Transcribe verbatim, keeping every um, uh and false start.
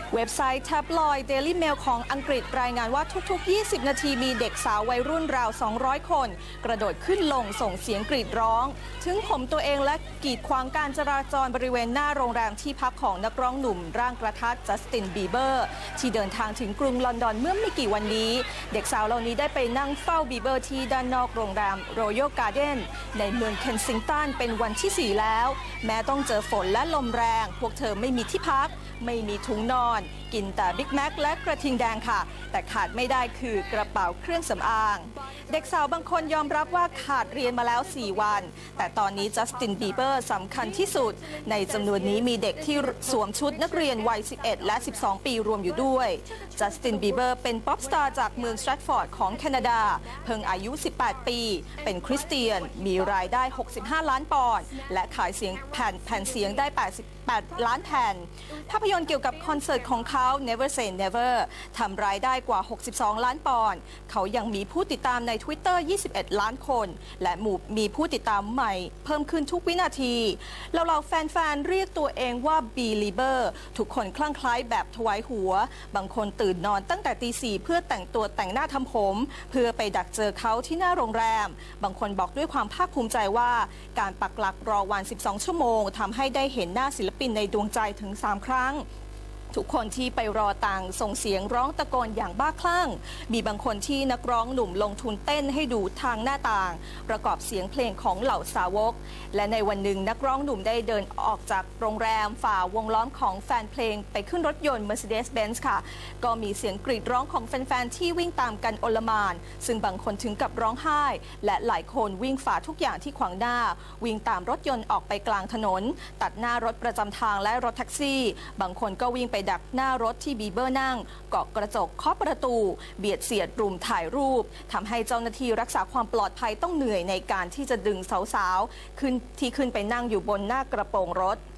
เว็บไซต์แท็บลอยด์ Daily Mail ของอังกฤษรายงานว่าทุกๆยี่สิบนาทีมีเด็กสาววัยรุ่นราวสองร้อยคนกระโดดขึ้นลงส่งเสียงกรีดร้องถึงผมตัวเองและกีดขวางการจราจรบริเวณหน้าโรงแรมที่พักของนักร้องหนุ่มร่างกระทัดจัสตินบีเบอร์ที่เดินทางถึงกรุงลอนดอนเมื่อไม่กี่วันนี้เด็กสาวเหล่านี้ได้ไปนั่งเฝ้าบีเบอร์ที่ด้านนอกโรงแรม Royal Garden ในเมืองเคนซิงตันเป็นวันที่สี่แล้วแม้ต้องเจอฝนและลมแรงพวกเธอไม่มีที่พักไม่มีถุงนอนกินแต่บิ๊กแม็กและกระทิงแดงค่ะแต่ขาดไม่ได้คือกระเป๋าเครื่องสำอางเด็กสาวบางคนยอมรับว่าขาดเรียนมาแล้วสี่วันแต่ตอนนี้จัสตินบีเบอร์สำคัญที่สุดในจำนวนนี้มีเด็กที่สวมชุดนักเรียนวัยสิบเอ็ดและสิบสองปีรวมอยู่ด้วยจัสตินบีเบอร์เป็นป๊อปสตาร์จากเมืองสแตรทฟอร์ดของแคนาดาเพิ่งอายุสิบแปดปีเป็นคริสเตียนมีรายได้หกสิบห้าล้านปอนด์และขายเสียงแผ่นแผ่นเสียงได้แปดสิบแปดล้านแผ่นภาพยนตร์เกี่ยวกับคอนเสิร์ตของเขา Never Say Never ทำรายได้กว่าหกสิบสองล้านปอนด์เขายังมีผู้ติดตามใน Twitter ยี่สิบเอ็ดล้านคนและมีผู้ติดตามใหม่เพิ่มขึ้นทุกวินาทีเราเราแฟนๆเรียกตัวเองว่า Belieber ทุกคนคลั่งไคล้แบบถวายหัวบางคนตื่นนอนตั้งแต่ตีสี่เพื่อแต่งตัวแต่งหน้าทำผมเพื่อไปดักเจอเขาที่หน้าโรงแรมบางคนบอกด้วยความภาคภูมิใจว่าการปักหลักรอวันสิบสองชั่วโมงทำให้ได้เห็นหน้าศิลปินในดวงใจถึงสามครั้งทุกคนที่ไปรอต่างส่งเสียงร้องตะโกนอย่างบ้าคลั่งมีบางคนที่นักร้องหนุ่มลงทุนเต้นให้ดูทางหน้าต่างประกอบเสียงเพลงของเหล่าสาวกและในวันหนึ่งนักร้องหนุ่มได้เดินออกจากโรงแรมฝ่าวงล้อมของแฟนเพลงไปขึ้นรถยนต์ Mercedes-Benz ค่ะก็มีเสียงกรีดร้องของแฟนๆที่วิ่งตามกันโอลหม่านซึ่งบางคนถึงกับร้องไห้และหลายคนวิ่งฝ่าทุกอย่างที่ขวางหน้าวิ่งตามรถยนต์ออกไปกลางถนนตัดหน้ารถประจำทางและรถแท็กซี่บางคนก็วิ่งไปดักหน้ารถที่บีเบอร์นั่งเกาะกระจกเคาะประตูเบียดเสียดรุมถ่ายรูปทำให้เจ้าหน้าที่รักษาความปลอดภัยต้องเหนื่อยในการที่จะดึงสาวๆขึ้นที่ขึ้นไปนั่งอยู่บนหน้ากระโปรงรถ